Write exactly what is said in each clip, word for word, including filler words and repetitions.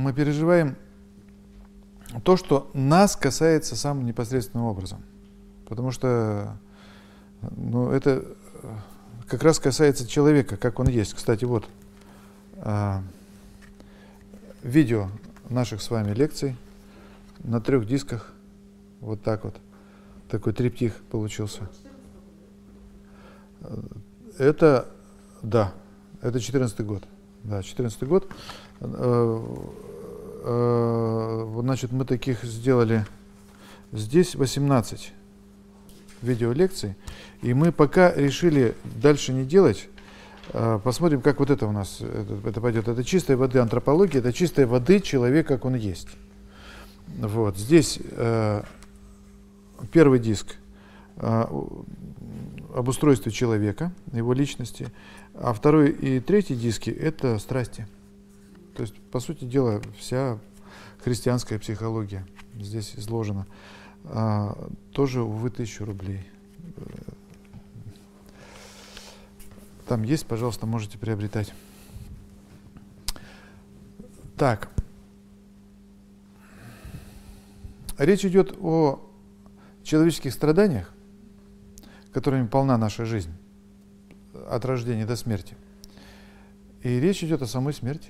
мы переживаем то, что нас касается самым непосредственным образом. Потому что ну, это как раз касается человека, как он есть. Кстати, вот а, видео наших с вами лекций на трех дисках. Вот так вот. Такой триптих получился. Это, да, это четырнадцатый год. Да, четырнадцатый год. Значит, мы таких сделали здесь восемнадцать видеолекций. И мы пока решили дальше не делать. Посмотрим, как вот это у нас это, это пойдет. Это чистой воды антропология, это чистой воды человек, как он есть. Вот. Здесь э, первый диск э, об устройстве человека, его личности, а второй и третий диски — это страсти. То есть, по сути дела, вся христианская психология здесь изложена. А, тоже, увы, тысячу рублей. Там есть, пожалуйста, можете приобретать. Так. Речь идет о человеческих страданиях, которыми полна наша жизнь от рождения до смерти. И речь идет о самой смерти.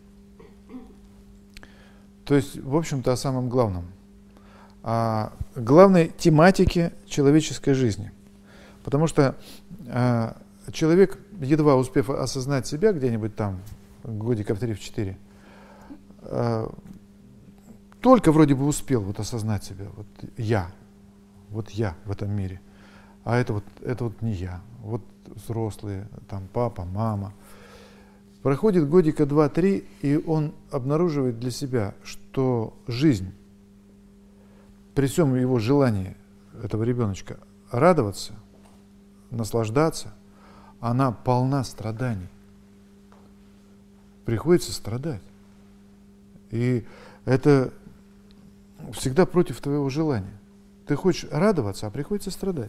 То есть, в общем-то, о самом главном. О главной тематике человеческой жизни. Потому что э, человек, едва успев осознать себя где-нибудь там, годика в три-четыре, э, только вроде бы успел вот осознать себя, вот я, вот я в этом мире, а это вот, это вот не я, вот взрослые, там папа, мама. Проходит годика два-три, и он обнаруживает для себя, что жизнь, при всем его желании этого ребеночка радоваться, наслаждаться, она полна страданий. Приходится страдать. И это всегда против твоего желания. Ты хочешь радоваться, а приходится страдать.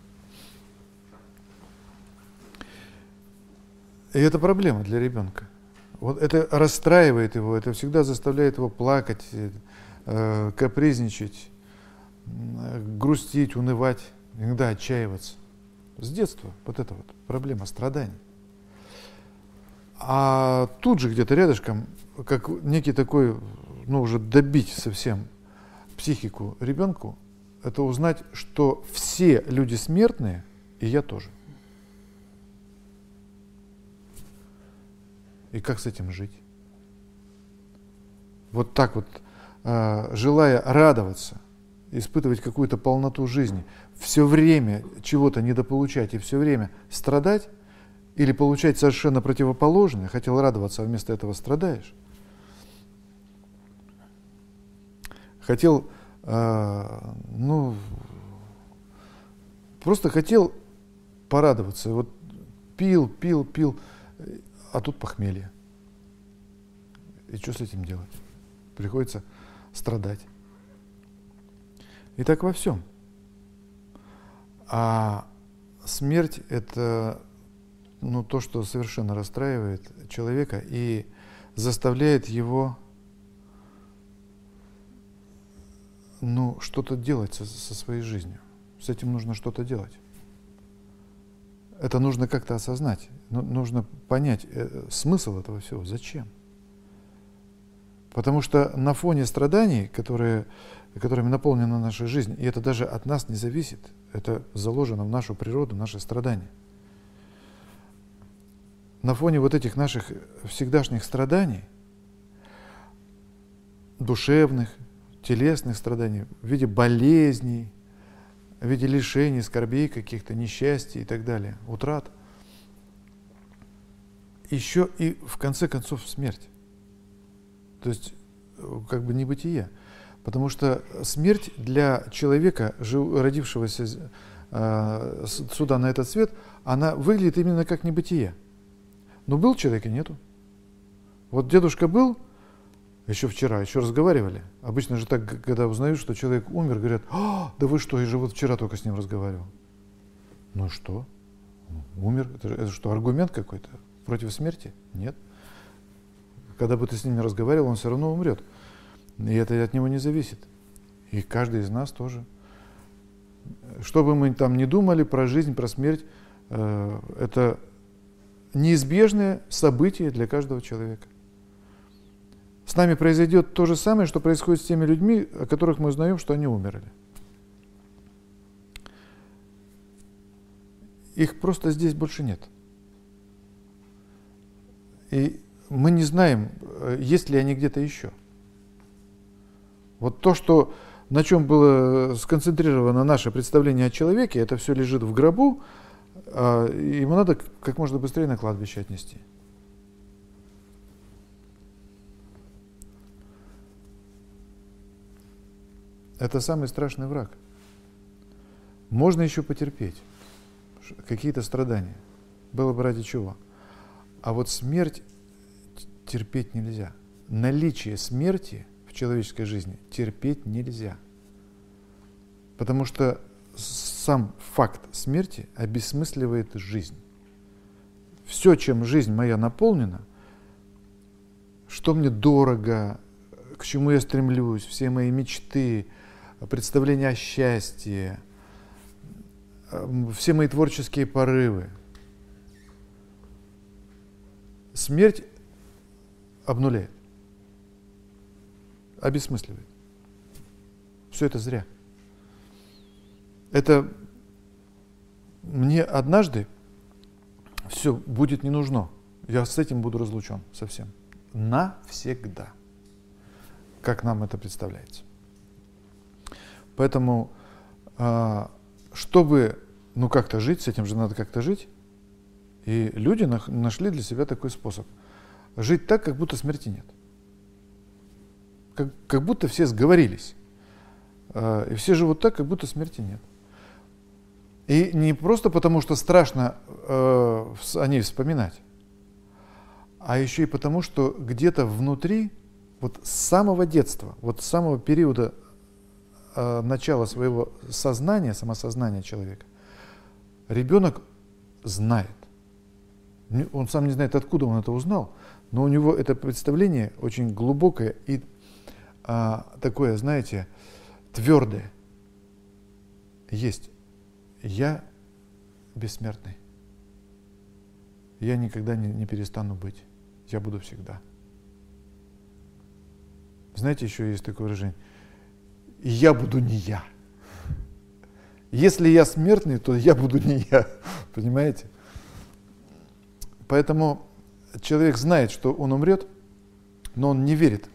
И это проблема для ребенка. Вот это расстраивает его, это всегда заставляет его плакать, э, капризничать, э, грустить, унывать, иногда отчаиваться. С детства вот это вот проблема страданий. А тут же где-то рядышком, как некий такой, ну уже добить совсем психику ребенку, это узнать, что все люди смертные, и я тоже. И как с этим жить? Вот так вот, э, желая радоваться, испытывать какую-то полноту жизни, все время чего-то недополучать и все время страдать, или получать совершенно противоположное, хотел радоваться, а вместо этого страдаешь. Хотел, э, ну, просто хотел порадоваться, вот пил, пил, пил, а тут похмелье. И что с этим делать? Приходится страдать. И так во всем. А смерть — это ну, то, что совершенно расстраивает человека и заставляет его ну, что-то делать со, со своей жизнью. С этим нужно что-то делать. Это нужно как-то осознать. Ну, нужно понять э, смысл этого всего. Зачем? Потому что на фоне страданий, которые, которыми наполнена наша жизнь, и это даже от нас не зависит, это заложено в нашу природу, наши страдания. На фоне вот этих наших всегдашних страданий, душевных, телесных страданий, в виде болезней, в виде лишений, скорбей каких-то, несчастий и так далее, утрат, еще и в конце концов смерть. То есть как бы небытие. Потому что смерть для человека, родившегося э, сюда на этот свет, она выглядит именно как небытие. Но был человек и нету. Вот дедушка был еще вчера, еще разговаривали. Обычно же так, когда узнают, что человек умер, говорят: «А, да вы что, я же вот вчера только с ним разговаривал». Ну и что? Умер. Это, это что, аргумент какой-то против смерти? Нет. когда бы ты с ним не разговаривал, он все равно умрет. И это от него не зависит. И каждый из нас тоже. Что бы мы там ни думали про жизнь, про смерть, э, это неизбежное событие для каждого человека. С нами произойдет то же самое, что происходит с теми людьми, о которых мы узнаем, что они умерли. Их просто здесь больше нет. И мы не знаем, есть ли они где-то еще. Вот то, что, на чем было сконцентрировано наше представление о человеке, это все лежит в гробу, а ему надо как можно быстрее на кладбище отнести. Это самый страшный враг. Можно еще потерпеть какие-то страдания. Было бы ради чего. А вот смерть терпеть нельзя. Наличие смерти в человеческой жизни терпеть нельзя. Потому что сам факт смерти обесмысливает жизнь. Все, чем жизнь моя наполнена, что мне дорого, к чему я стремлюсь, все мои мечты, представления о счастье, все мои творческие порывы. Смерть обнуляет, обесмысливает. Все это зря. Это мне однажды все будет не нужно. Я с этим буду разлучен совсем. Навсегда. Как нам это представляется. Поэтому, чтобы ну как-то жить, с этим же надо как-то жить. И люди нашли для себя такой способ. Жить так, как будто смерти нет. Как, как будто все сговорились. И все живут так, как будто смерти нет. И не просто потому, что страшно э, о ней вспоминать, а еще и потому, что где-то внутри, вот с самого детства, вот с самого периода э, начала своего сознания, самосознания человека, ребенок знает. Он сам не знает, откуда он это узнал, но у него это представление очень глубокое и а, такое, знаете, твердое. Есть. Я бессмертный. Я никогда не, не перестану быть. Я буду всегда. Знаете, еще есть такое выражение. Я буду не я. Если я смертный, то я буду не я. Понимаете? Поэтому человек знает, что он умрет, но он не верит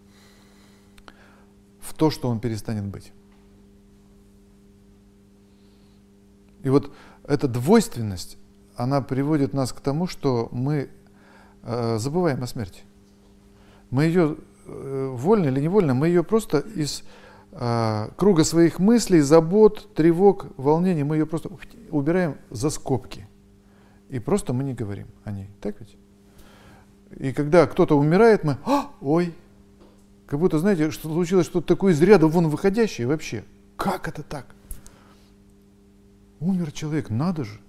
в то, что он перестанет быть. И вот эта двойственность, она приводит нас к тому, что мы э, забываем о смерти. Мы ее, э, вольно или невольно, мы ее просто из э, круга своих мыслей, забот, тревог, волнений, мы ее просто убираем за скобки. И просто мы не говорим о ней. Так ведь? И когда кто-то умирает, мы «А, ой!» Как будто, знаете, что случилось что-то такое из ряда вон выходящее вообще. Как это так? Умер человек, надо же.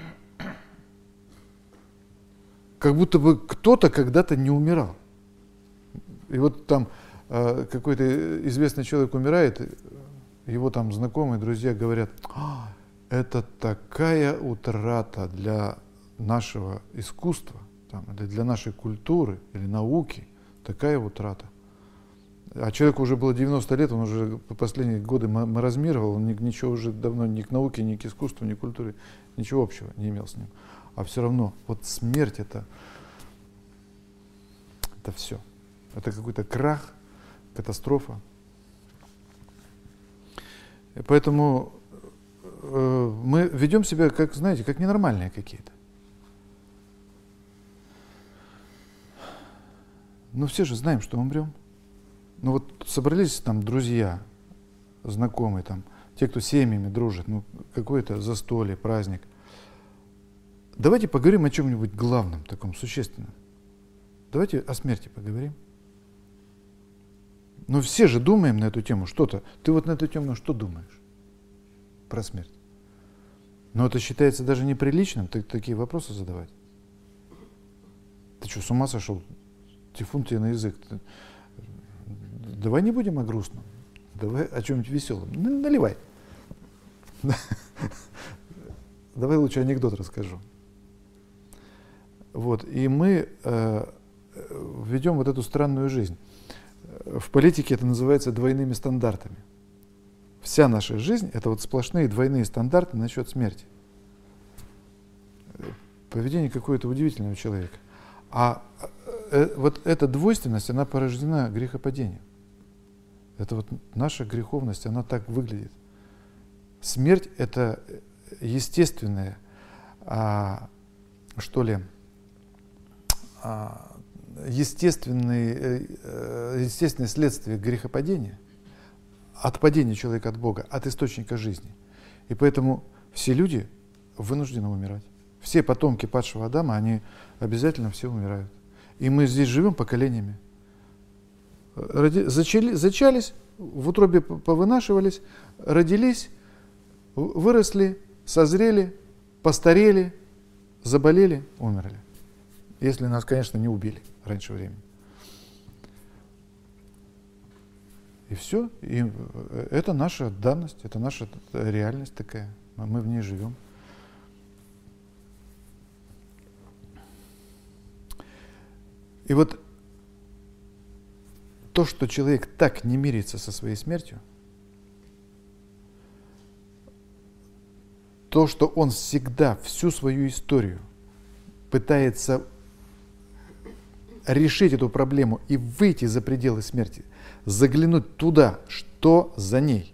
Как будто бы кто-то когда-то не умирал. И вот там э, какой-то известный человек умирает, его там знакомые, друзья говорят, а, это такая утрата для нашего искусства, там, или для нашей культуры, или науки, такая утрата. А человеку уже было девяносто лет, он уже по последние годы маразмировал, он ничего уже давно ни к науке, ни к искусству, ни к культуре, ничего общего не имел с ним. А все равно, вот смерть это, это все. Это какой-то крах, катастрофа. И поэтому э, мы ведем себя, как, знаете, как ненормальные какие-то. Но все же знаем, что умрем. Ну вот собрались там друзья, знакомые, там, те, кто семьями дружит, ну какое-то застолье, праздник. Давайте поговорим о чем-нибудь главном, таком существенном. Давайте о смерти поговорим. Но все же думаем на эту тему что-то. Ты вот на эту тему что думаешь про смерть? Но это считается даже неприличным, ты, такие вопросы задавать. Ты что, с ума сошел? тифун тебе на язык. Давай не будем о грустном, давай о чем-нибудь веселом. Ну, наливай. Давай лучше анекдот расскажу. Вот, и мы э, ведем вот эту странную жизнь. В политике это называется двойными стандартами. Вся наша жизнь — это вот сплошные двойные стандарты насчет смерти. Поведение какое-то удивительного человека. А э, вот эта двойственность, она порождена грехопадением. Это вот наша греховность, она так выглядит. Смерть — это естественное, а, что ли, а, естественное, естественное следствие грехопадения, от падения человека от Бога, от источника жизни. И поэтому все люди вынуждены умирать. Все потомки падшего Адама, они обязательно все умирают. И мы здесь живем поколениями. Роди, зачали, зачались, в утробе повынашивались, родились, выросли, созрели, постарели, заболели, умерли. Если нас, конечно, не убили раньше времени. И все. И это наша данность, это наша реальность такая. Мы в ней живем. И вот то, что человек так не мирится со своей смертью, то, что он всегда, всю свою историю пытается решить эту проблему и выйти за пределы смерти, заглянуть туда, что за ней.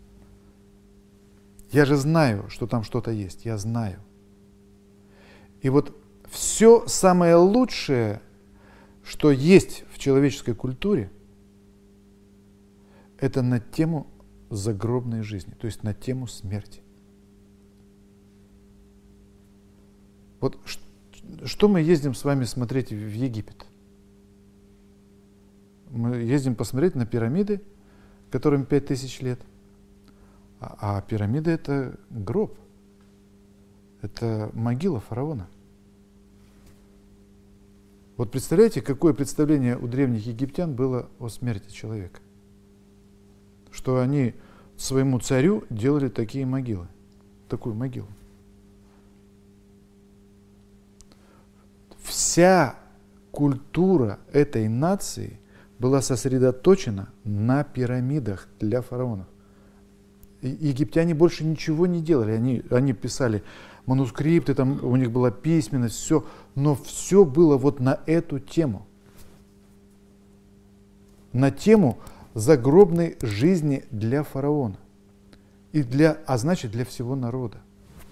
Я же знаю, что там что-то есть, я знаю. И вот все самое лучшее, что есть в человеческой культуре, это на тему загробной жизни, то есть на тему смерти. Вот что мы ездим с вами смотреть в Египет? Мы ездим посмотреть на пирамиды, которым пять тысяч лет. А, а пирамида — это гроб. Это могила фараона. Вот представляете, какое представление у древних египтян было о смерти человека? Что они своему царю делали такие могилы, такую могилу. Вся культура этой нации была сосредоточена на пирамидах для фараонов. И египтяне больше ничего не делали. Они, они писали манускрипты, там у них была письменность, все, но все было вот на эту тему. На тему загробной жизни для фараона. И для, а значит, для всего народа.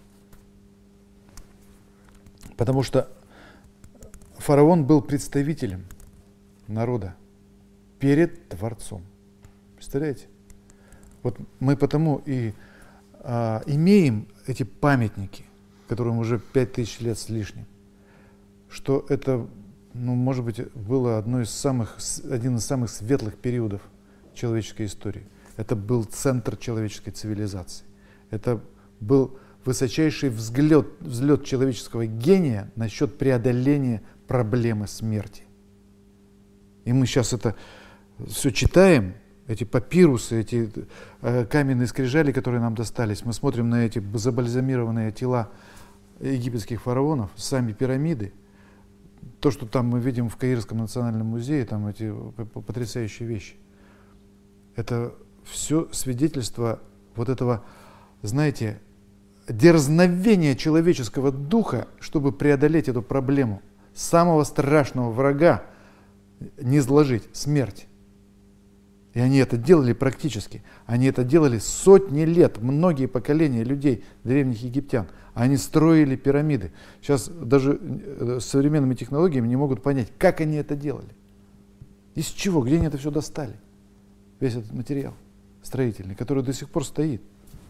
Потому что фараон был представителем народа перед Творцом. Представляете? Вот мы потому и а, имеем эти памятники, которым уже пять тысяч лет с лишним, что это, ну, может быть, было одно из самых, один из самых светлых периодов человеческой истории. Это был центр человеческой цивилизации. Это был высочайший взлет, взлет человеческого гения насчет преодоления проблемы смерти. И мы сейчас это все читаем, эти папирусы, эти э, каменные скрижали, которые нам достались. Мы смотрим на эти забальзамированные тела египетских фараонов, сами пирамиды. То, что там мы видим в Каирском национальном музее, там эти потрясающие вещи. Это все свидетельство вот этого, знаете, дерзновения человеческого духа, чтобы преодолеть эту проблему. Самого страшного врага не изложить — смерть. И они это делали практически. Они это делали сотни лет, многие поколения людей, древних египтян. Они строили пирамиды. Сейчас даже с современными технологиями не могут понять, как они это делали. Из чего, где они это все достали. Весь этот материал строительный, который до сих пор стоит.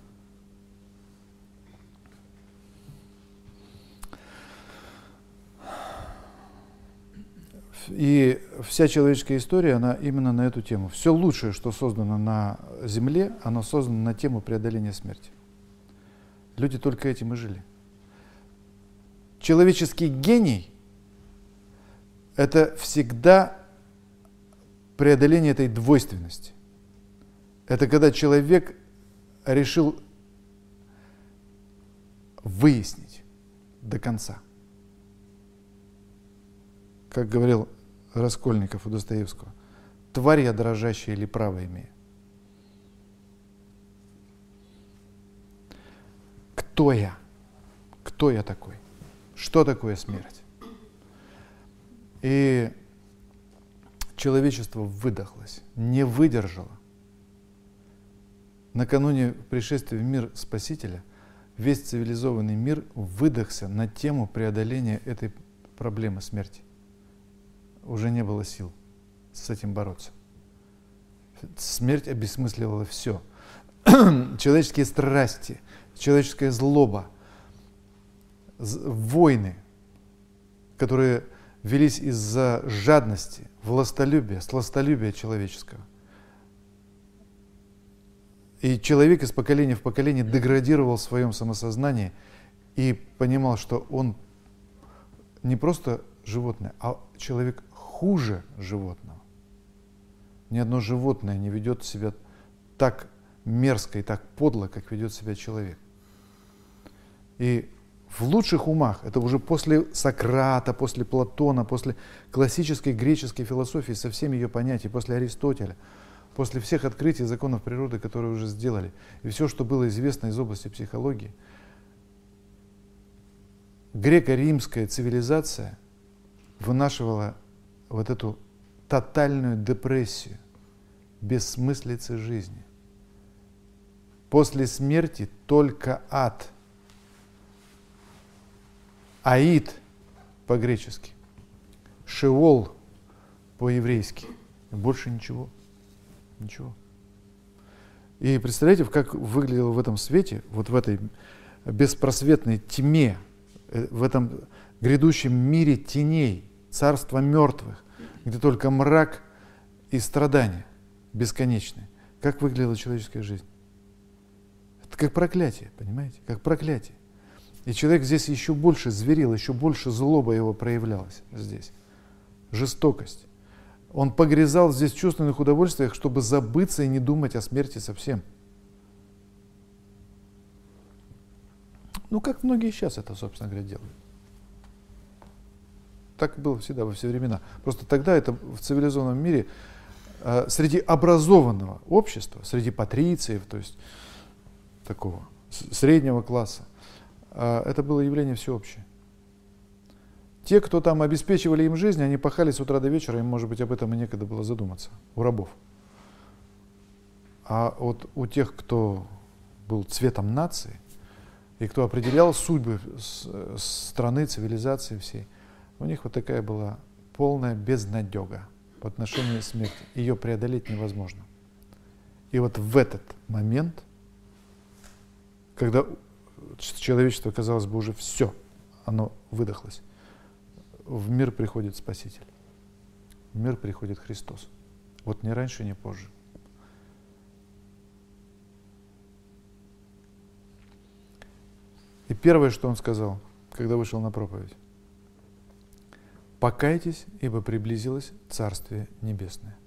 И вся человеческая история, она именно на эту тему. Все лучшее, что создано на Земле, оно создано на тему преодоления смерти. Люди только этим и жили. Человеческий гений — это всегда преодоление этой двойственности. Это когда человек решил выяснить до конца. Как говорил Раскольников у Достоевского, тварь я дрожащая или право имею. Кто я? Кто я такой? Что такое смерть? И человечество выдохлось, не выдержало. Накануне пришествия в мир Спасителя весь цивилизованный мир выдохся на тему преодоления этой проблемы смерти. Уже не было сил с этим бороться. Смерть обесмысливала все. Человеческие страсти, человеческая злоба, войны, которые велись из-за жадности, властолюбия, сластолюбия человеческого. И человек из поколения в поколение деградировал в своем самосознании и понимал, что он не просто животное, а человек хуже животного. Ни одно животное не ведет себя так мерзко и так подло, как ведет себя человек. И в лучших умах, это уже после Сократа, после Платона, после классической греческой философии со всеми ее понятиями, после Аристотеля, после всех открытий законов природы, которые уже сделали, и все, что было известно из области психологии, греко-римская цивилизация вынашивала вот эту тотальную депрессию, бессмыслицы жизни. После смерти только ад. Аид по-гречески, Шеол по-еврейски. Больше ничего. Ничего. И представляете, как выглядело в этом свете, вот в этой беспросветной тьме, в этом грядущем мире теней, царства мертвых, где только мрак и страдания бесконечные. Как выглядела человеческая жизнь? Это как проклятие, понимаете? Как проклятие. И человек здесь еще больше зверел, еще больше злоба его проявлялась здесь. Жестокость. Он погрязал здесь в чувственных удовольствиях, чтобы забыться и не думать о смерти совсем. Ну, как многие сейчас это, собственно говоря, делают. Так было всегда, во все времена. Просто тогда это в цивилизованном мире, э, среди образованного общества, среди патрициев, то есть такого среднего класса, э, это было явление всеобщее. Те, кто там обеспечивали им жизнь, они пахали с утра до вечера, им, может быть, об этом и некогда было задуматься, у рабов. А вот у тех, кто был цветом нации, и кто определял судьбы страны, цивилизации всей, у них вот такая была полная безнадега по отношению к смерти. Ее преодолеть невозможно. И вот в этот момент, когда человечество, казалось бы, уже все, оно выдохлось, в мир приходит Спаситель. В мир приходит Христос. Вот ни раньше, ни позже. И первое, что он сказал, когда вышел на проповедь: покайтесь, ибо приблизилось Царствие Небесное.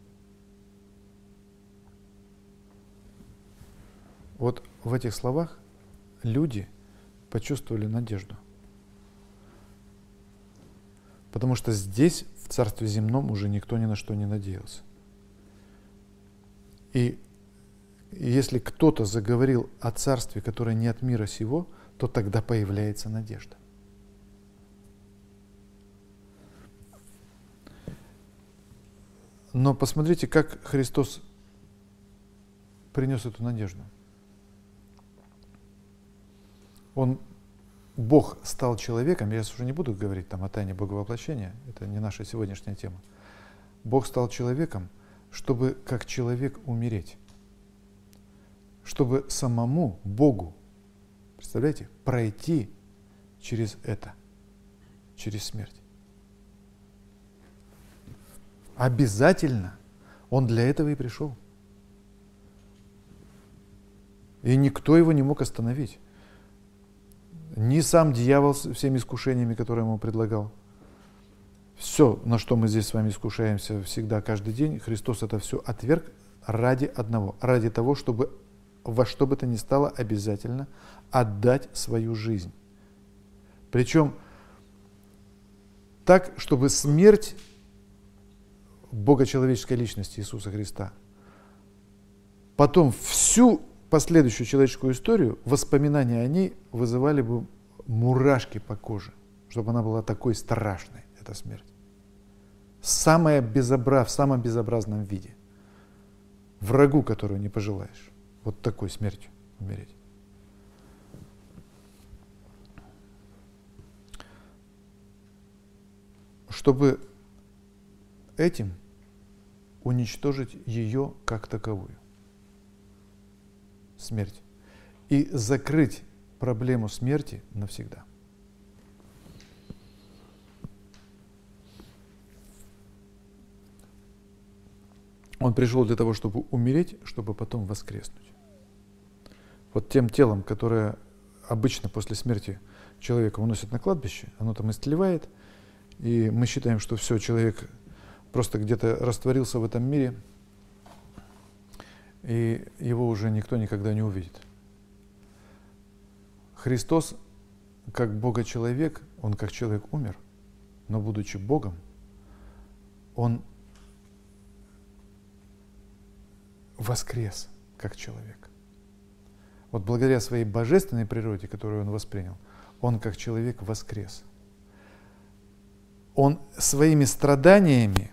Вот в этих словах люди почувствовали надежду. Потому что здесь, в Царстве Земном, уже никто ни на что не надеялся. И если кто-то заговорил о Царстве, которое не от мира сего, то тогда появляется надежда. Но посмотрите, как Христос принес эту надежду. Он, Бог стал человеком, я сейчас уже не буду говорить там о тайне Боговоплощения, это не наша сегодняшняя тема. Бог стал человеком, чтобы как человек умереть, чтобы самому Богу, представляете, пройти через это, через смерть. Обязательно он для этого и пришел. И никто его не мог остановить. Ни сам дьявол с всеми искушениями, которые ему предлагал, Все, на что мы здесь с вами искушаемся всегда, каждый день, Христос это все отверг ради одного, ради того, чтобы во что бы то ни стало обязательно отдать свою жизнь. Причем так, чтобы смерть богочеловеческой личности Иисуса Христа потом всю последующую человеческую историю, воспоминания о ней вызывали бы мурашки по коже, чтобы она была такой страшной, эта смерть. Самая безобра... В самом безобразном виде. Врагу, которого не пожелаешь. Вот такой смертью умереть. Чтобы этим уничтожить ее как таковую. Смерть. И закрыть проблему смерти навсегда. Он пришел для того, чтобы умереть, чтобы потом воскреснуть. Вот тем телом, которое обычно после смерти человека выносят на кладбище, оно там истлевает, и мы считаем, что все, человек просто где-то растворился в этом мире, и его уже никто никогда не увидит. Христос, как Бога-человек, Он как человек умер, но будучи Богом, Он воскрес как человек. Вот благодаря своей божественной природе, которую Он воспринял, Он как человек воскрес. Он своими страданиями,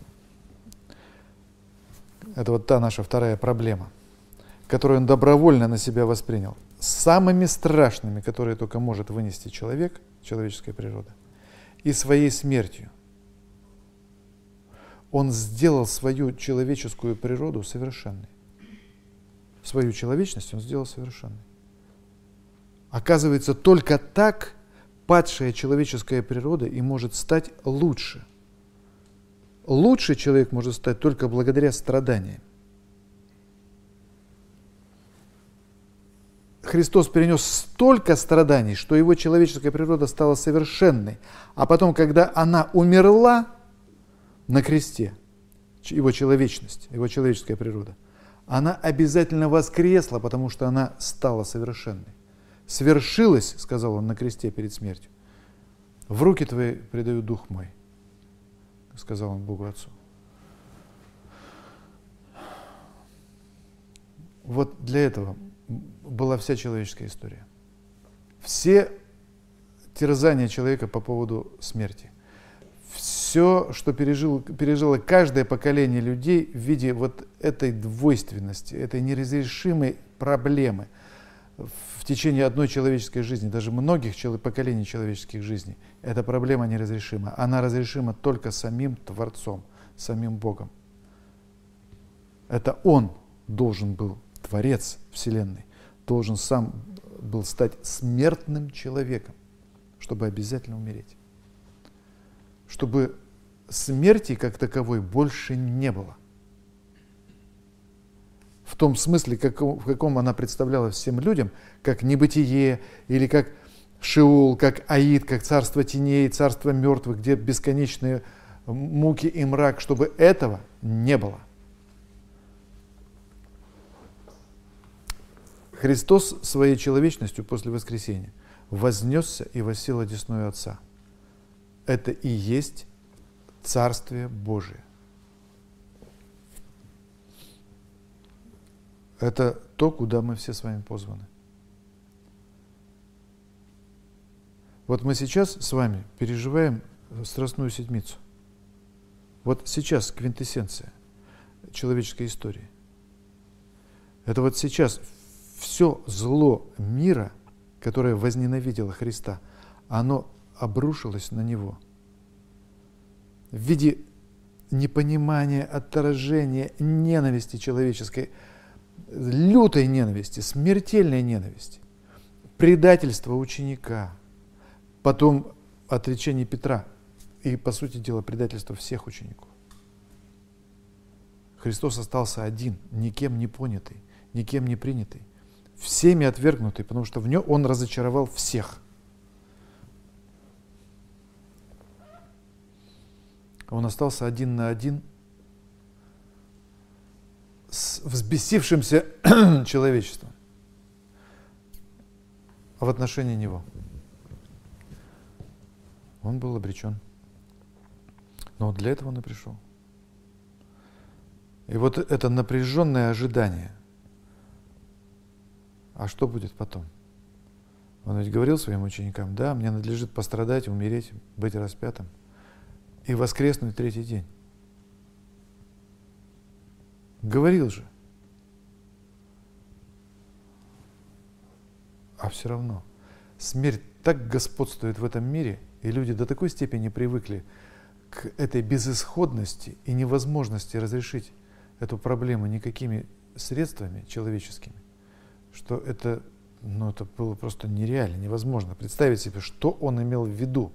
это вот та наша вторая проблема, которую Он добровольно на себя воспринял, самыми страшными, которые только может вынести человек, человеческая природа, и своей смертью Он сделал свою человеческую природу совершенной. Свою человечность Он сделал совершенной. Оказывается, только так падшая человеческая природа и может стать лучше. Лучше человек может стать только благодаря страданиям. Христос перенес столько страданий, что его человеческая природа стала совершенной. А потом, когда она умерла на кресте, его человечность, его человеческая природа, она обязательно воскресла, потому что она стала совершенной. «Свершилось, — сказал Он на кресте перед смертью, — в руки твои предаю дух мой», — сказал Он Богу Отцу. Вот для этого была вся человеческая история. Все терзания человека по поводу смерти. Все, что пережил, пережило каждое поколение людей в виде вот этой двойственности, этой неразрешимой проблемы в течение одной человеческой жизни, даже многих поколений человеческих жизней, эта проблема неразрешима. Она разрешима только самим Творцом, самим Богом. Это Он должен был, Творец Вселенной, должен сам был стать смертным человеком, чтобы обязательно умереть. Чтобы смерти как таковой больше не было. В том смысле, как, в каком она представляла всем людям, как небытие, или как Шеул, как Аид, как царство теней, царство мертвых, где бесконечные муки и мрак, чтобы этого не было. Христос своей человечностью после воскресения вознесся и воссел одесную Отца. Это и есть Царствие Божие. Это то, куда мы все с вами позваны. Вот мы сейчас с вами переживаем Страстную Седмицу. Вот сейчас квинтэссенция человеческой истории. Это вот сейчас все зло мира, которое возненавидело Христа, оно обрушилось на Него в виде непонимания, отторжения, ненависти человеческой, лютой ненависти, смертельной ненависти, предательства ученика, потом отречение Петра и, по сути дела, предательство всех учеников. Христос остался один, никем не понятый, никем не принятый, всеми отвергнутый, потому что в нем Он разочаровал всех. Он остался один на один с взбесившимся человечеством в отношении него. Он был обречен. Но вот для этого он и пришел. И вот это напряженное ожидание. А что будет потом? Он ведь говорил своим ученикам: да, мне надлежит пострадать, умереть, быть распятым и воскреснуть в третий день. Говорил же. А все равно смерть так господствует в этом мире, и люди до такой степени привыкли к этой безысходности и невозможности разрешить эту проблему никакими средствами человеческими, что это, ну, это было просто нереально, невозможно представить себе, что он имел в виду.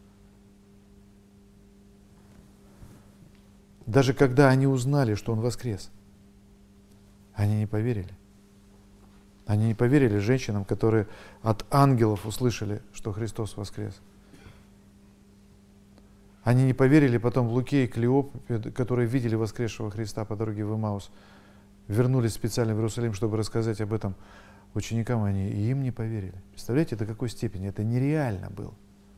Даже когда они узнали, что он воскрес, они не поверили. Они не поверили женщинам, которые от ангелов услышали, что Христос воскрес. Они не поверили потом в Луке и Клеопе, которые видели воскресшего Христа по дороге в Эмаус, вернулись специально в Иерусалим, чтобы рассказать об этом ученикам, они и им не поверили. Представляете, до какой степени? Это нереально было.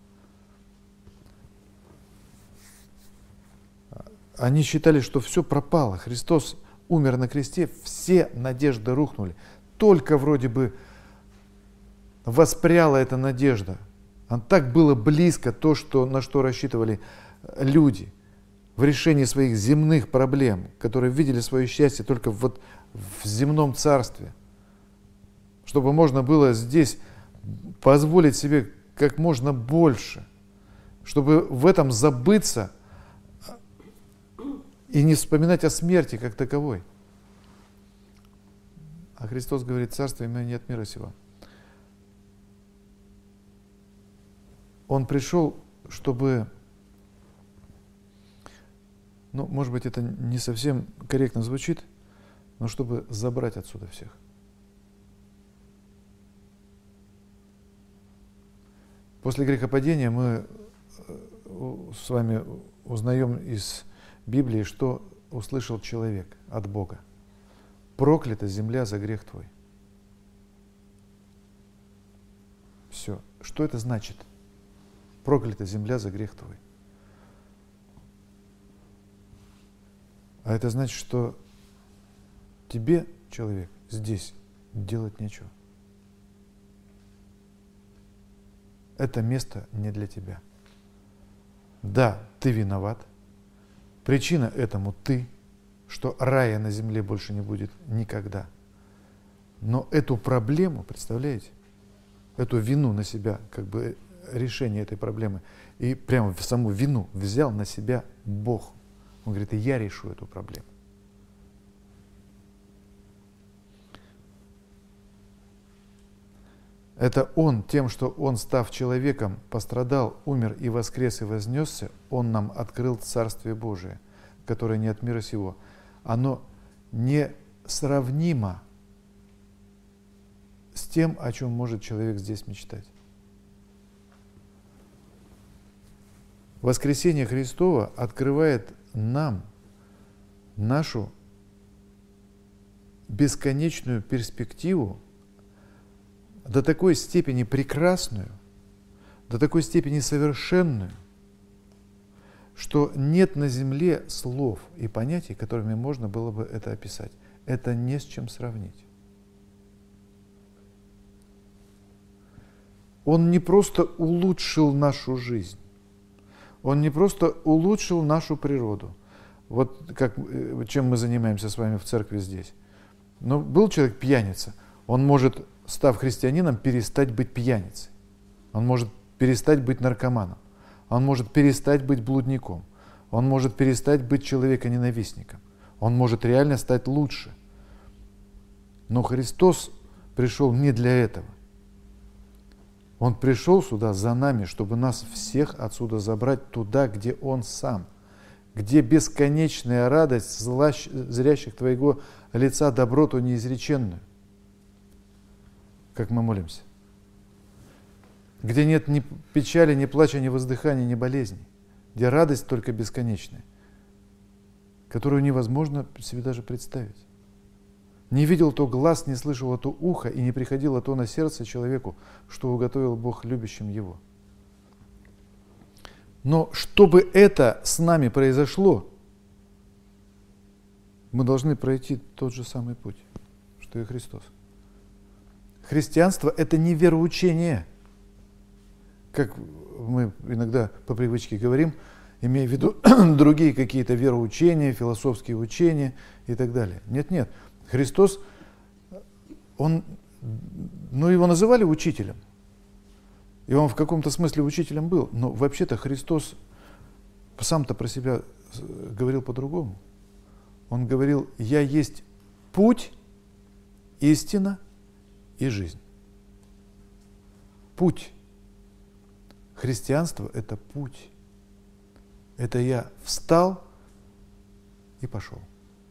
Они считали, что все пропало. Христос умер на кресте, все надежды рухнули. Только вроде бы воспряла эта надежда. А так было близко то, что, на что рассчитывали люди в решении своих земных проблем, которые видели свое счастье только вот в земном царстве. Чтобы можно было здесь позволить себе как можно больше. Чтобы в этом забыться и не вспоминать о смерти как таковой. А Христос говорит: царство именно не от мира сего. Он пришел, чтобы, ну, может быть, это не совсем корректно звучит, но чтобы забрать отсюда всех. После грехопадения мы с вами узнаем из Библии, что услышал человек от Бога. Проклята земля за грех твой. Все. Что это значит? Проклята земля за грех твой. А это значит, что тебе, человек, здесь делать нечего. Это место не для тебя. Да, ты виноват. Причина этому ты, что рая на земле больше не будет никогда. Но эту проблему, представляете, эту вину на себя, как бы решение этой проблемы, и прямо в саму вину взял на себя Бог. Он говорит: я решу эту проблему. Это Он, тем, что Он, став человеком, пострадал, умер и воскрес и вознесся, Он нам открыл Царствие Божие, которое не от мира сего. Оно несравнимо с тем, о чем может человек здесь мечтать. Воскресение Христово открывает нам нашу бесконечную перспективу, до такой степени прекрасную, до такой степени совершенную, что нет на земле слов и понятий, которыми можно было бы это описать. Это не с чем сравнить. Он не просто улучшил нашу жизнь, Он не просто улучшил нашу природу. Вот как, чем мы занимаемся с вами в церкви здесь. Но был человек пьяница, он может, став христианином, перестать быть пьяницей. Он может перестать быть наркоманом. Он может перестать быть блудником. Он может перестать быть человеконенавистником. Он может реально стать лучше. Но Христос пришел не для этого. Он пришел сюда за нами, чтобы нас всех отсюда забрать туда, где Он сам, где бесконечная радость зрящих Твоего лица, доброту неизреченную, как мы молимся, где нет ни печали, ни плача, ни воздыхания, ни болезней, где радость только бесконечная, которую невозможно себе даже представить. Не видел то глаз, не слышало то ухо, и не приходило то на сердце человеку, что уготовил Бог любящим его. Но чтобы это с нами произошло, мы должны пройти тот же самый путь, что и Христос. Христианство – это не вероучение, как мы иногда по привычке говорим, имея в виду другие какие-то вероучения, философские учения и так далее. Нет, нет. Христос, он, ну, его называли учителем, и он в каком-то смысле учителем был, но вообще-то Христос сам-то про себя говорил по-другому. Он говорил: «Я есть путь, истина и жизнь». Путь. Христианство – это путь. Это я встал и пошел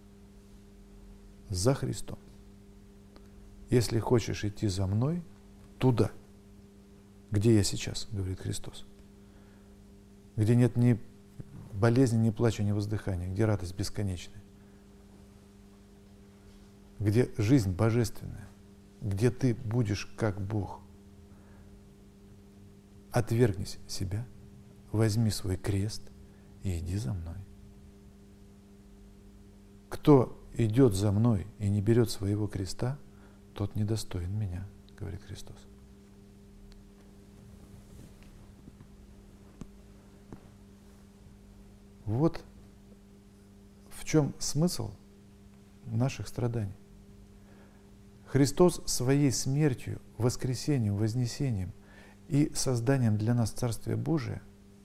за Христом. Если хочешь идти за мной, туда, где я сейчас, говорит Христос, где нет ни болезни, ни плача, ни воздыхания, где радость бесконечная, где жизнь божественная, где ты будешь как Бог. Отвергни себя, возьми свой крест и иди за мной. Кто идет за мной и не берет своего креста, тот недостоин меня, говорит Христос. Вот в чем смысл наших страданий. Христос своей смертью, воскресением, вознесением и созданием для нас Царствия Божия,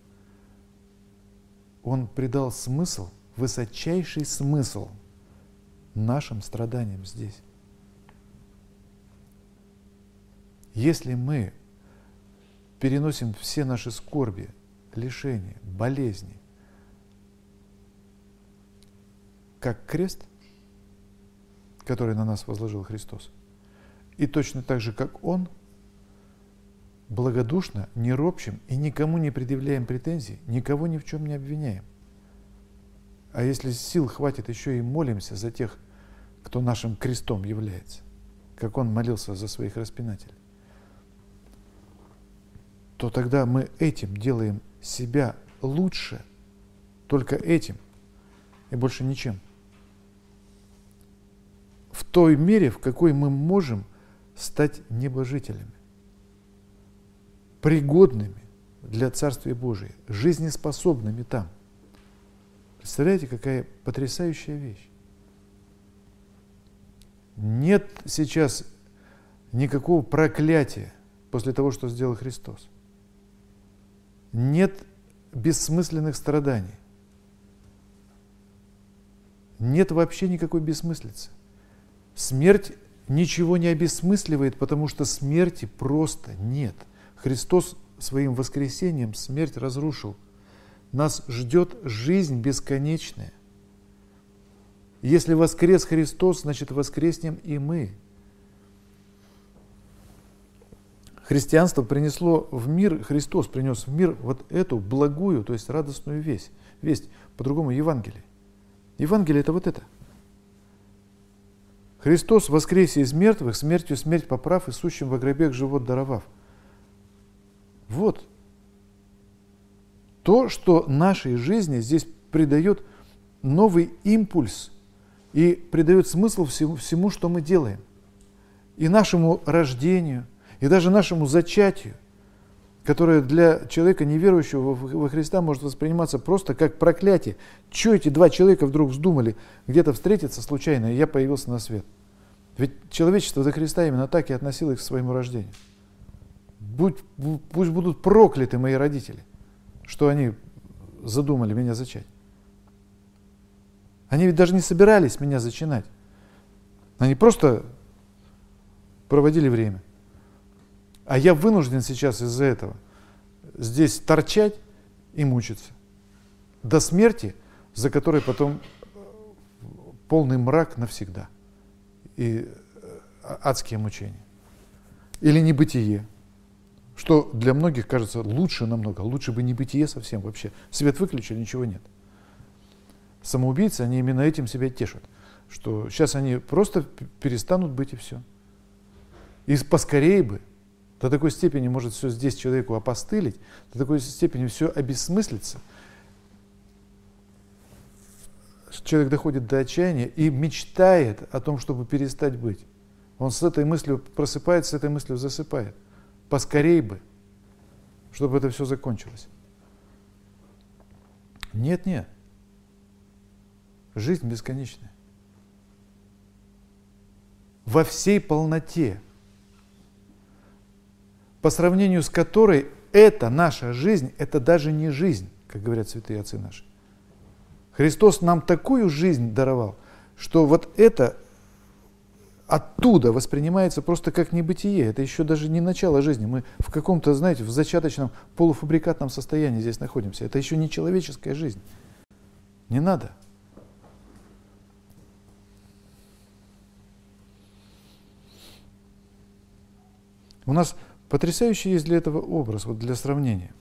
Он придал смысл, высочайший смысл нашим страданиям здесь. Если мы переносим все наши скорби, лишения, болезни как крест, который на нас возложил Христос, и точно так же, как Он, благодушно, не ропщим и никому не предъявляем претензий, никого ни в чем не обвиняем. А если сил хватит, еще и молимся за тех, кто нашим крестом является, как Он молился за своих распинателей, то тогда мы этим делаем себя лучше, только этим и больше ничем. В той мере, в какой мы можем стать небожителями, пригодными для Царствия Божия, жизнеспособными там. Представляете, какая потрясающая вещь? Нет сейчас никакого проклятия после того, что сделал Христос. Нет бессмысленных страданий. Нет вообще никакой бессмыслицы. Смерть ничего не обесмысливает, потому что смерти просто нет. Христос своим воскресением смерть разрушил. Нас ждет жизнь бесконечная. Если воскрес Христос, значит воскреснем и мы. Христианство принесло в мир, Христос принес в мир вот эту благую, то есть радостную весть. Весть, по-другому Евангелие. Евангелие – это вот это. Христос воскресе из мертвых, смертью смерть поправ и сущим во гробе живот даровав. Вот то, что нашей жизни здесь придает новый импульс и придает смысл всему, всему, что мы делаем. И нашему рождению, и даже нашему зачатию, которое для человека, неверующего во Христа, может восприниматься просто как проклятие. Чего эти два человека вдруг вздумали где-то встретиться случайно, и я появился на свет? Ведь человечество до Христа именно так и относилось к своему рождению. Будь, пусть будут прокляты мои родители, что они задумали меня зачать. Они ведь даже не собирались меня зачинать. Они просто проводили время. А я вынужден сейчас из-за этого здесь торчать и мучиться. До смерти, за которой потом полный мрак навсегда. И адские мучения. Или небытие. Что для многих кажется лучше намного, лучше бы не бытие совсем вообще. Свет выключили, ничего нет. Самоубийцы, они именно этим себя тешат, что сейчас они просто перестанут быть и все. И поскорее бы, до такой степени может все здесь человеку опостылить, до такой степени все обессмыслится. Человек доходит до отчаяния и мечтает о том, чтобы перестать быть. Он с этой мыслью просыпается, с этой мыслью засыпает. Поскорей бы, чтобы это все закончилось. Нет, нет. Жизнь бесконечная. Во всей полноте, по сравнению с которой эта наша жизнь, это даже не жизнь, как говорят святые отцы наши. Христос нам такую жизнь даровал, что вот это оттуда воспринимается просто как небытие. Это еще даже не начало жизни. Мы в каком-то, знаете, в зачаточном полуфабрикатном состоянии здесь находимся. Это еще не человеческая жизнь. Не надо. У нас потрясающий есть для этого образ, вот для сравнения.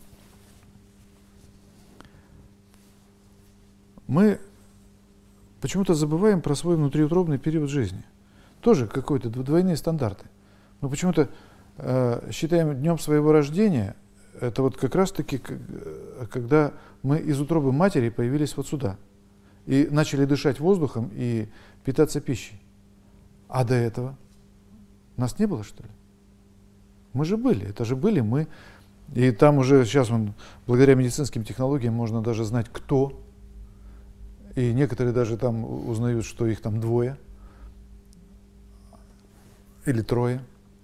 Мы почему-то забываем про свой внутриутробный период жизни. Тоже какой-то двойные стандарты. Мы почему-то э, считаем днем своего рождения, это вот как раз-таки, когда мы из утробы матери появились вот сюда. И начали дышать воздухом и питаться пищей. А до этого нас не было, что ли? Мы же были, это же были мы. И там уже сейчас, он, благодаря медицинским технологиям, можно даже знать, кто. И некоторые даже там узнают, что их там двое. Или трое.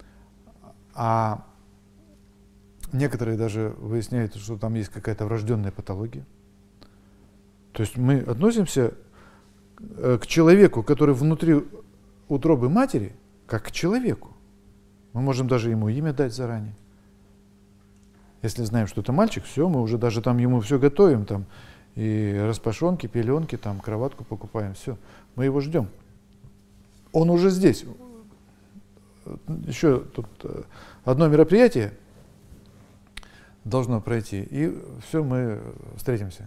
А некоторые даже выясняют, что там есть какая-то врожденная патология. То есть мы относимся к человеку, который внутри утробы матери, как к человеку. Мы можем даже ему имя дать заранее. Если знаем, что это мальчик, все, мы уже даже там ему все готовим, там и распашонки, пеленки, там кроватку покупаем, все. Мы его ждем. Он уже здесь. Еще тут одно мероприятие должно пройти, и все, мы встретимся.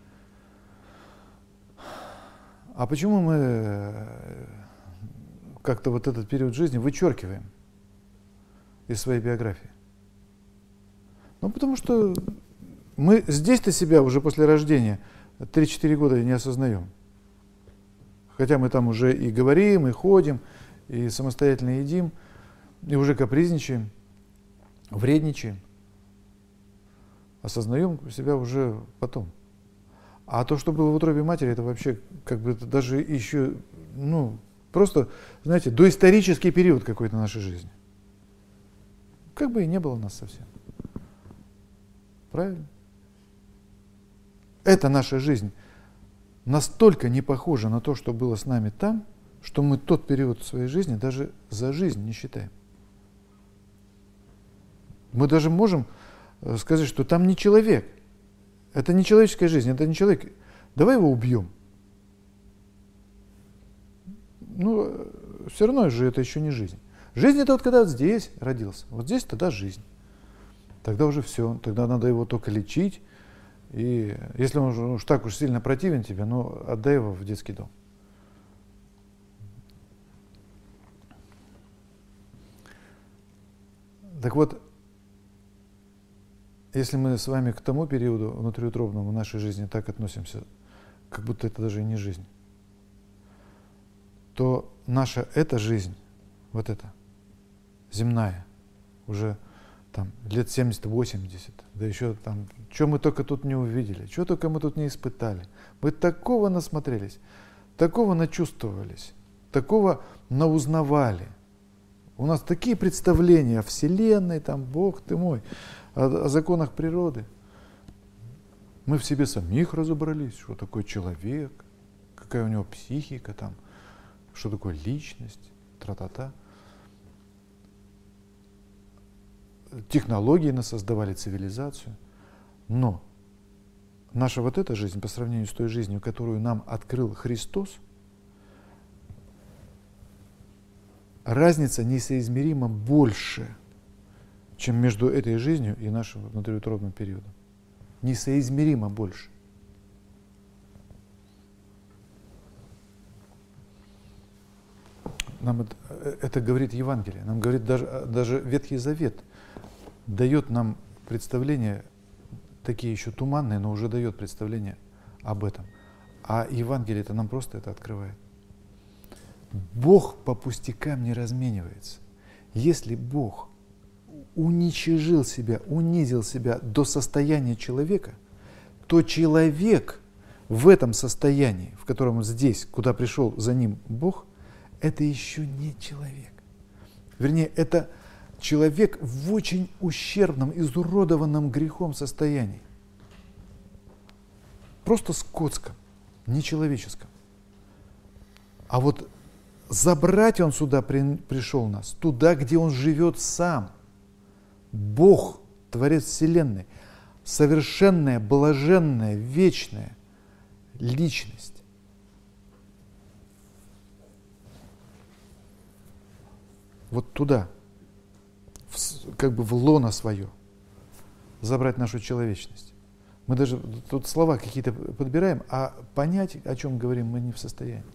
А почему мы как-то вот этот период жизни вычеркиваем из своей биографии? Ну, потому что мы здесь-то себя уже после рождения три-четыре года не осознаем. Хотя мы там уже и говорим, и ходим, и самостоятельно едим, и уже капризничаем, вредничаем. Осознаем себя уже потом. А то, что было в утробе матери, это вообще как бы это даже еще, ну, просто, знаете, доисторический период какой-то нашей жизни. Как бы и не было нас совсем. Правильно? Эта наша жизнь настолько не похожа на то, что было с нами там, что мы тот период своей жизни даже за жизнь не считаем. Мы даже можем сказать, что там не человек. Это не человеческая жизнь, это не человек. Давай его убьем. Ну, все равно же это еще не жизнь. Жизнь это вот когда здесь родился. Вот здесь тогда жизнь. Тогда уже все. Тогда надо его только лечить. И если он уж так уж сильно противен тебе, ну, отдай его в детский дом. Так вот, если мы с вами к тому периоду внутриутробному в нашей жизни так относимся, как будто это даже и не жизнь, то наша эта жизнь, вот эта, земная, уже там лет семьдесят-восемьдесят, да еще там, что мы только тут не увидели, что только мы тут не испытали. Мы такого насмотрелись, такого начувствовались, такого наузнавали. У нас такие представления о Вселенной, там, Бог ты мой, о, о законах природы. Мы в себе самих разобрались, что такое человек, какая у него психика, там, что такое личность, тра-та-та. Технологии нас создавали, цивилизацию. Но наша вот эта жизнь, по сравнению с той жизнью, которую нам открыл Христос, разница несоизмеримо больше, чем между этой жизнью и нашим внутриутробным периодом. Несоизмеримо больше. Нам это, это говорит Евангелие, нам говорит даже, даже Ветхий Завет, дает нам представление, такие еще туманные, но уже дает представление об этом. А Евангелие это нам просто это открывает. Бог по пустякам не разменивается. Если Бог уничижил себя, унизил себя до состояния человека, то человек в этом состоянии, в котором он здесь, куда пришел за ним Бог, это еще не человек. Вернее, это человек в очень ущербном, изуродованном грехом состоянии. Просто скотском, нечеловеческом. А вот забрать он сюда при, пришел нас, туда, где он живет сам. Бог, Творец Вселенной, совершенная, блаженная, вечная личность. Вот туда, в, как бы в лоно свое, забрать нашу человечность. Мы даже тут слова какие-то подбираем, а понять, о чем говорим, мы не в состоянии.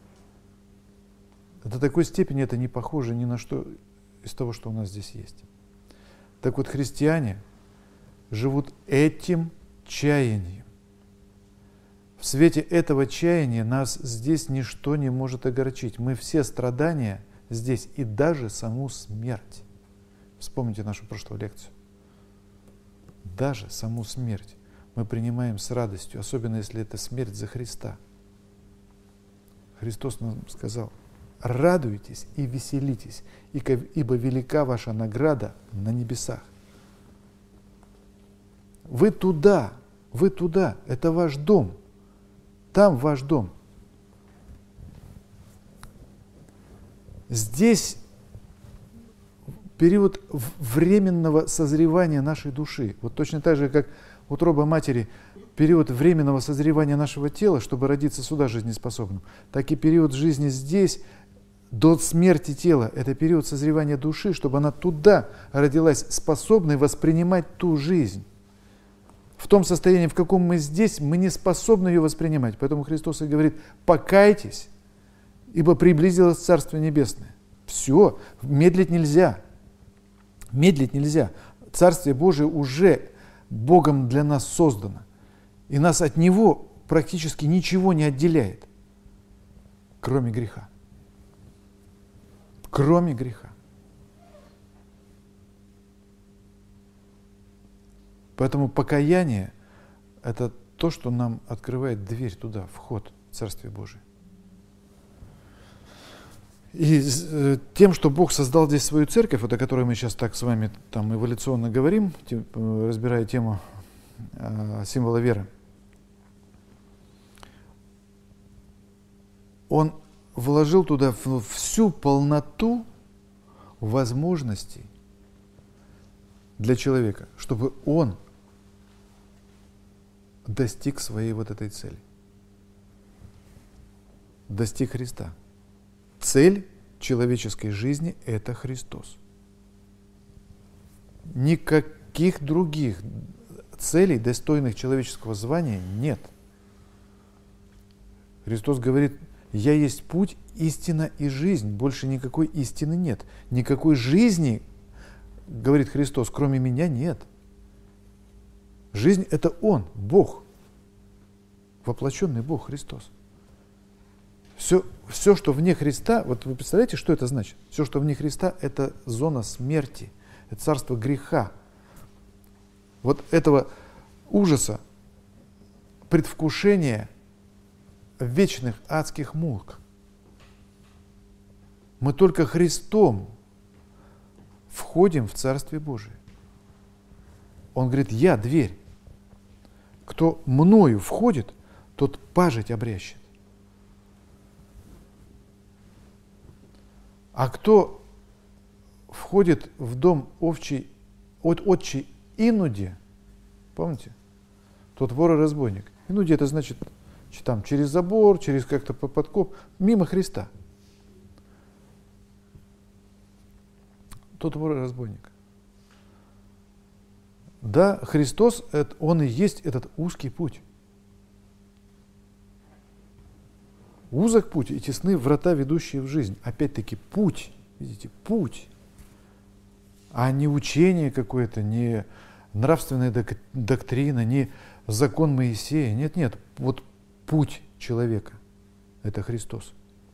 До такой степени это не похоже ни на что из того, что у нас здесь есть. Так вот, христиане живут этим чаянием. В свете этого чаяния нас здесь ничто не может огорчить. Мы все страдания здесь и даже саму смерть. Вспомните нашу прошлую лекцию. Даже саму смерть мы принимаем с радостью, особенно если это смерть за Христа. Христос нам сказал: радуйтесь и веселитесь, ибо велика ваша награда на небесах. Вы туда, вы туда, это ваш дом, там ваш дом. Здесь период временного созревания нашей души. Вот точно так же, как утроба матери, период временного созревания нашего тела, чтобы родиться сюда жизнеспособным, так и период жизни здесь, до смерти тела, это период созревания души, чтобы она туда родилась, способной воспринимать ту жизнь. В том состоянии, в каком мы здесь, мы не способны ее воспринимать. Поэтому Христос и говорит: покайтесь, ибо приблизилось Царство Небесное. Все, медлить нельзя. Медлить нельзя. Царствие Божие уже Богом для нас создано. И нас от Него практически ничего не отделяет, кроме греха. Кроме греха. Поэтому покаяние – это то, что нам открывает дверь туда, вход в Царствие Божие. И тем, что Бог создал здесь свою церковь, вот о которой мы сейчас так с вами там эволюционно говорим, разбирая тему э, символа веры, Он вложил туда всю полноту возможностей для человека, чтобы он достиг своей вот этой цели. Достиг Христа. Цель человеческой жизни – это Христос. Никаких других целей, достойных человеческого звания, нет. Христос говорит: «Я есть путь, истина и жизнь». Больше никакой истины нет. Никакой жизни, говорит Христос, кроме меня нет. Жизнь – это Он, Бог, воплощенный Бог Христос. Все, все, что вне Христа, вот вы представляете, что это значит? Все, что вне Христа, это зона смерти, это царство греха. Вот этого ужаса, предвкушения вечных адских мук. Мы только Христом входим в Царствие Божие. Он говорит: «Я дверь. Кто мною входит, тот пажить обрящет». А кто входит в дом овчий, от отчий инуди, помните, тот вор и разбойник. Инуди — это значит там через забор, через как-то подкоп, мимо Христа. Тот вор и разбойник. Да, Христос, Он и есть этот узкий путь. Узок путь и тесны врата, ведущие в жизнь. Опять-таки путь, видите, путь, а не учение какое-то, не нравственная док- доктрина, не закон Моисея. Нет, нет, вот путь человека – это Христос.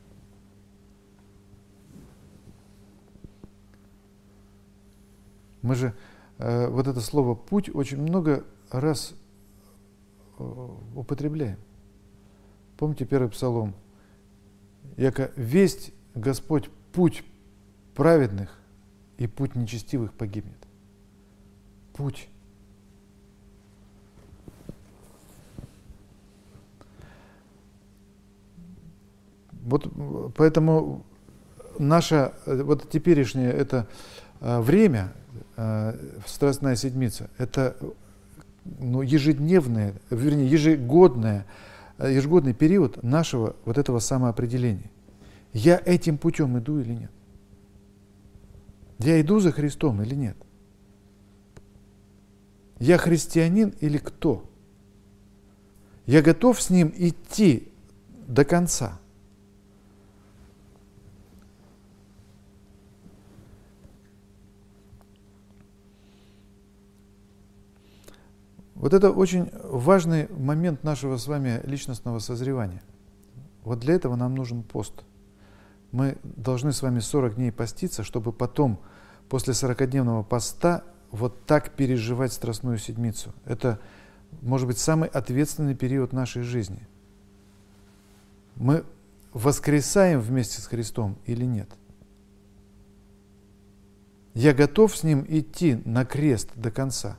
Мы же э, вот это слово «путь» очень много раз э, употребляем. Помните первый псалом? «Яко весть Господь путь праведных, и путь нечестивых погибнет». Путь. Вот поэтому наше вот теперешнее это время, Страстная Седмица, это ну, ежедневное, вернее, ежегодное, ежегодный период нашего вот этого самоопределения. Я этим путем иду или нет? Я иду за Христом или нет? Я христианин или кто? Я готов с Ним идти до конца? Вот это очень важный момент нашего с вами личностного созревания. Вот для этого нам нужен пост. Мы должны с вами сорок дней поститься, чтобы потом, после сорокадневного поста, вот так переживать Страстную Седмицу. Это, может быть, самый ответственный период нашей жизни. Мы воскресаем вместе с Христом или нет? Я готов с Ним идти на крест до конца?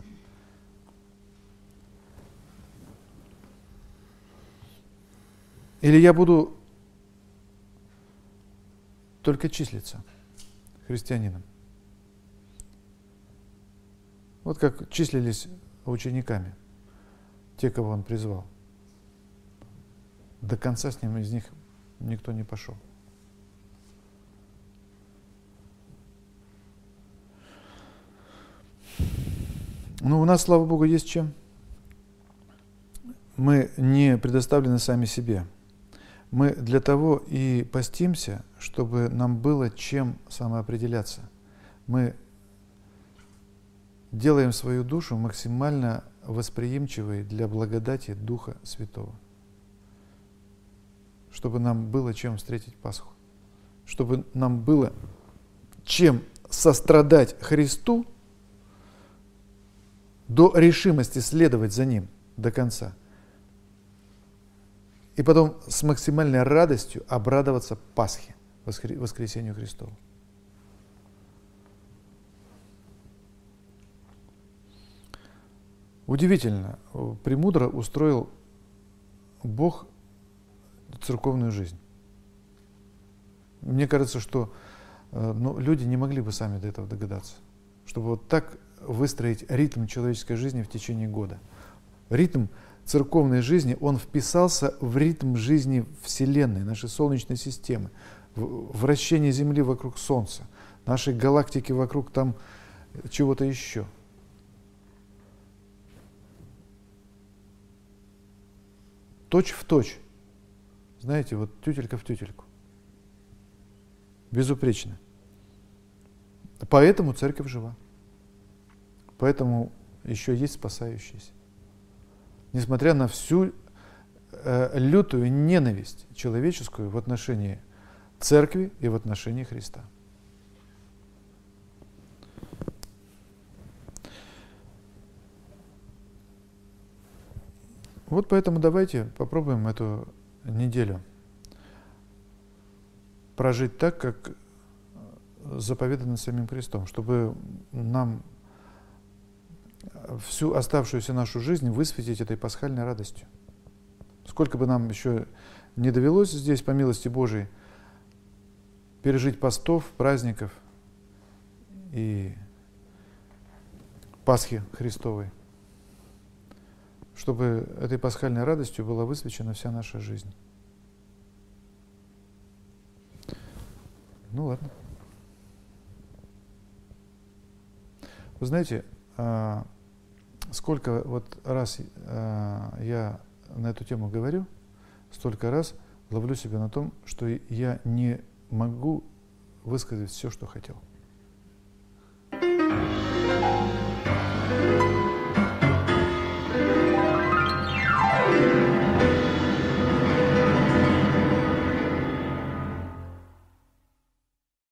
Или я буду только числиться христианином? Вот как числились учениками, те, кого Он призвал. До конца с ним из них никто не пошел. Ну, у нас, слава Богу, есть чем. Мы не предоставлены сами себе. Мы для того и постимся, чтобы нам было чем самоопределяться. Мы делаем свою душу максимально восприимчивой для благодати Духа Святого. Чтобы нам было чем встретить Пасху. Чтобы нам было чем сострадать Христу до решимости следовать за Ним до конца. И потом с максимальной радостью обрадоваться Пасхе, воскресению Христову. Удивительно, премудро устроил Бог церковную жизнь. Мне кажется, что ну, люди не могли бы сами до этого догадаться, чтобы вот так выстроить ритм человеческой жизни в течение года. Ритм церковной жизни, он вписался в ритм жизни Вселенной, нашей Солнечной системы, вращение Земли вокруг Солнца, нашей галактики вокруг там чего-то еще. Точь в точь. Знаете, вот тютелька в тютельку. Безупречно. Поэтому церковь жива. Поэтому еще есть спасающиеся. Несмотря на всю э, лютую ненависть человеческую в отношении церкви и в отношении Христа. Вот поэтому давайте попробуем эту неделю прожить так, как заповедано самим Христом, чтобы нам всю оставшуюся нашу жизнь высветить этой пасхальной радостью. Сколько бы нам еще не довелось здесь, по милости Божией, пережить постов, праздников и Пасхи Христовой, чтобы этой пасхальной радостью была высвечена вся наша жизнь. Ну ладно. Вы знаете, сколько вот раз э, я на эту тему говорю, столько раз ловлю себя на том, что я не могу высказать все, что хотел.